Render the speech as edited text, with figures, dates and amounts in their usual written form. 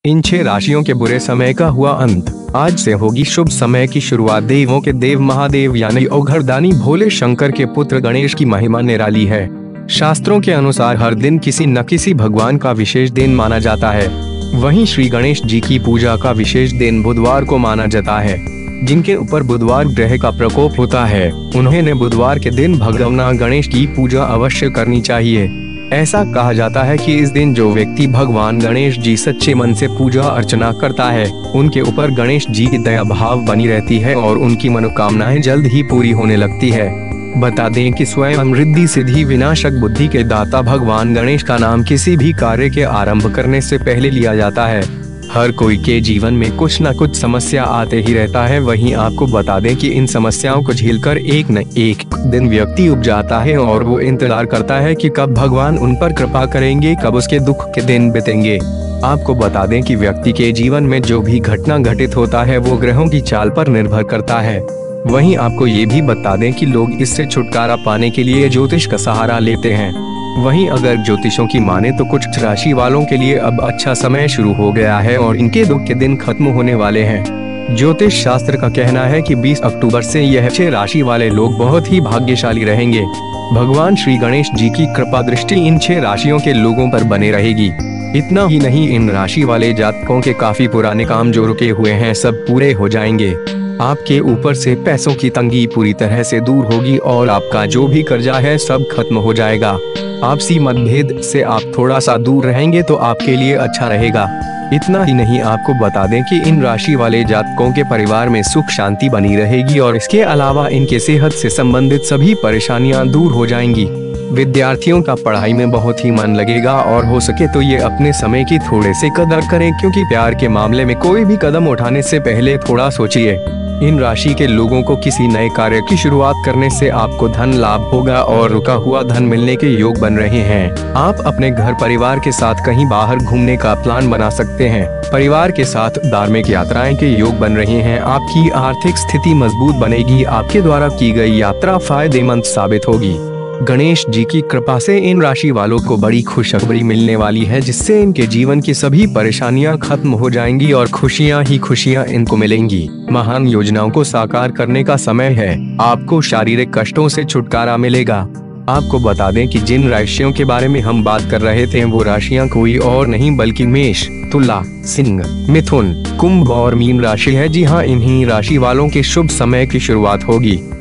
इन 6 राशियों के बुरे समय का हुआ अंत। आज से होगी शुभ समय की शुरुआत। देवों के देव महादेव यानी औघड़दानी भोले शंकर के पुत्र गणेश की महिमा निराली है। शास्त्रों के अनुसार हर दिन किसी न किसी भगवान का विशेष दिन माना जाता है। वहीं श्री गणेश जी की पूजा का विशेष दिन बुधवार को माना जाता है। जिनके ऊपर बुधवार ग्रह का प्रकोप होता है, उन्हें बुधवार के दिन भगवान गणेश की पूजा अवश्य करनी चाहिए। ऐसा कहा जाता है कि इस दिन जो व्यक्ति भगवान गणेश जी सच्चे मन से पूजा अर्चना करता है, उनके ऊपर गणेश जी की दया भाव बनी रहती है और उनकी मनोकामनाएं जल्द ही पूरी होने लगती है। बता दें कि स्वयं रिद्धि सिद्धि विनाशक बुद्धि के दाता भगवान गणेश का नाम किसी भी कार्य के आरंभ करने से पहले लिया जाता है। हर कोई के जीवन में कुछ न कुछ समस्या आते ही रहता है। वहीं आपको बता दें कि इन समस्याओं को झेलकर एक न एक दिन व्यक्ति उब जाता है और वो इंतजार करता है कि कब भगवान उन पर कृपा करेंगे, कब उसके दुख के दिन बीतेंगे। आपको बता दें कि व्यक्ति के जीवन में जो भी घटना घटित होता है वो ग्रहों की चाल पर निर्भर करता है। वहीं आपको ये भी बता दें कि लोग इससे छुटकारा पाने के लिए ज्योतिष का सहारा लेते हैं। वहीं अगर ज्योतिषों की माने तो कुछ राशि वालों के लिए अब अच्छा समय शुरू हो गया है और इनके दुख के दिन खत्म होने वाले हैं। ज्योतिष शास्त्र का कहना है कि 20 अक्टूबर से यह 6 राशि वाले लोग बहुत ही भाग्यशाली रहेंगे। भगवान श्री गणेश जी की कृपा दृष्टि इन 6 राशियों के लोगों पर बने रहेगी। इतना ही नहीं, इन राशि वाले जातकों के काफी पुराने काम जो रुके हुए हैं सब पूरे हो जाएंगे। आपके ऊपर से पैसों की तंगी पूरी तरह से दूर होगी और आपका जो भी कर्जा है सब खत्म हो जाएगा। आपसी मतभेद से आप थोड़ा सा दूर रहेंगे तो आपके लिए अच्छा रहेगा। इतना ही नहीं, आपको बता दें कि इन राशि वाले जातकों के परिवार में सुख शांति बनी रहेगी और इसके अलावा इनके सेहत से संबंधित सभी परेशानियां दूर हो जाएंगी। विद्यार्थियों का पढ़ाई में बहुत ही मन लगेगा और हो सके तो ये अपने समय की थोड़े से कदर करें, क्योंकि प्यार के मामले में कोई भी कदम उठाने से पहले थोड़ा सोचिए। इन राशि के लोगों को किसी नए कार्य की शुरुआत करने से आपको धन लाभ होगा और रुका हुआ धन मिलने के योग बन रहे हैं। आप अपने घर परिवार के साथ कहीं बाहर घूमने का प्लान बना सकते हैं। परिवार के साथ धार्मिक यात्राएं के योग बन रहे हैं। आपकी आर्थिक स्थिति मजबूत बनेगी। आपके द्वारा की गई यात्रा फायदेमंद साबित होगी। गणेश जी की कृपा से इन राशि वालों को बड़ी खुशखबरी मिलने वाली है, जिससे इनके जीवन की सभी परेशानियां खत्म हो जाएंगी और खुशियां ही खुशियां इनको मिलेंगी। महान योजनाओं को साकार करने का समय है। आपको शारीरिक कष्टों से छुटकारा मिलेगा। आपको बता दें कि जिन राशियों के बारे में हम बात कर रहे थे वो राशियां कोई और नहीं बल्कि मेष, तुला, सिंह, मिथुन, कुंभ और मीन राशि है। जी हाँ, इन्हीं राशि वालों के शुभ समय की शुरुआत होगी।